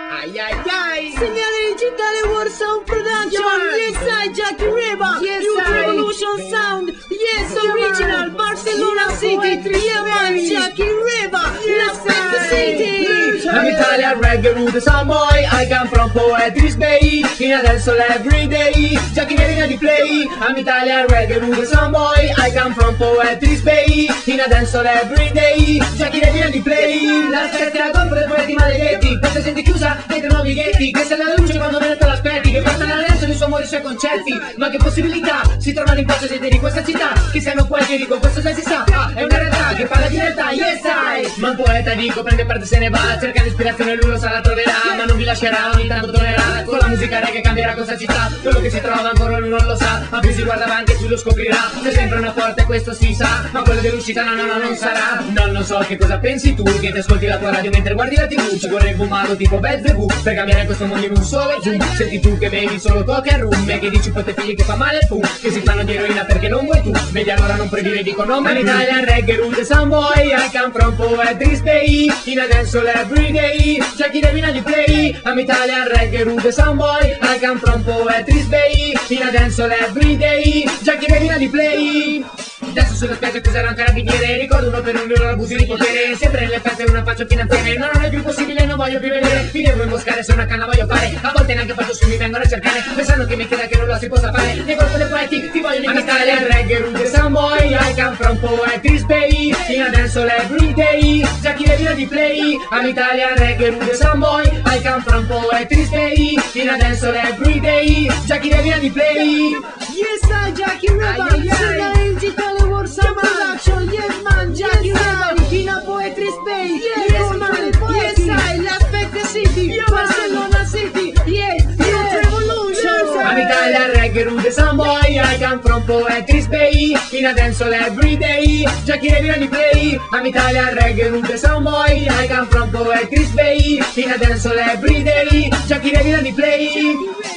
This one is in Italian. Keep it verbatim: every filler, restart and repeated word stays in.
Ay, ay, ay. Segnale digitale War Sound Production. Yeah. Yes, I, Jackie Reba. Yes, Youth I. Revolution Sound. Yes, Yeah, original man. Barcelona Yeah, City. poetry Yeah, man, space. Jackie Reba. Yes, La Spectre I. City. I'm Italian reggae root some boy. I come from Poetry's Bay. In a dance hall every day. Jackie getting di play. I'm Italian reggae root some boy. I come from Poetry's Bay. In a dance hall every day. Jackie getting di play. La scherzi la compra dei poeti maledetti. Questa gente chiusa dentro nuovi ghetti. Questa è la luce quando meno te l'aspetti. Che portano all'adesso nei suoi amori e i suoi concetti. Ma che possibilità si trovano in pace gente di questa città. Che siano poeti dico questo già si sa. Ah, è una realtà che parla di realtà. Yes I. Ma un poeta dico prende parte se ne va. Cerca l'ispirazione lui lo sa la troverà. Ma non vi lascerà ogni tanto tornerà. Con la musica reggae cambierà questa città. Quello che si trova ancora lui non lo sa. Ma più si guarda avanti e più lo scoprirà. C'è sempre una porta e questo si sa. Ma quello dell'uscita no no no non sarà. Non lo so che cosa pensi tu. Che ti ascolti la tua radio mentre guardi la tv. Ci vorrei fumato tipo Belzebù. Per cambiare questo mondo in un solo zoom. Senti tu che bevi solo coca e rum. E che dici poi te figli che fa male il fu. Che si fanno di eroina perché non vuoi tu. Vedi allora non puoi dire dico no. Ma in Italian reggae root some boy. I come from Poetry's Bay. In a dance hall every day. Jackie Devina di play. I'm Italian reggae root some boy. I come from Poetry's Bay. In a dance hall every day. Jackie Devina di play. Adesso sulla spiaggia cos'era un carabiniere. Ricordo uno per un euro l'abuso di potere. Sempre nelle feste una faccia finanziaria. No non è più possibile non voglio più vedere. Mi devo imboscare se una canna voglio fare. A volte neanche faccio su mi vengono a cercare. Pensando che mi chieda che non lo si possa fare. Nei colpo dei poeti ti voglio imitare. I'm reggae root some boy. I come from Poetry's Bay. In a dance hall every day. Jackie Devina di play. I'm Italian reggae root some boy. I come from Poetry's Bay. In a dance hall every day. Jackie Devina di play. Yes, I, Jackie Reba. Ay, ay, ay. Segnale digitale War Sound Production. Yes, man, Jackie Reba. In a Poetry Space. Yes, man. Yes, I, La Spectre City. Barcelona City. Yes, Youth Revolution. I'm Italian reggae root some boy. I come from Poetry's Bay. In a dance hall every day. Jackie Devina di play. I'm Italian reggae root some boy. I come from Poetry's Bay. In a dance hall every day. Jackie Devina di play.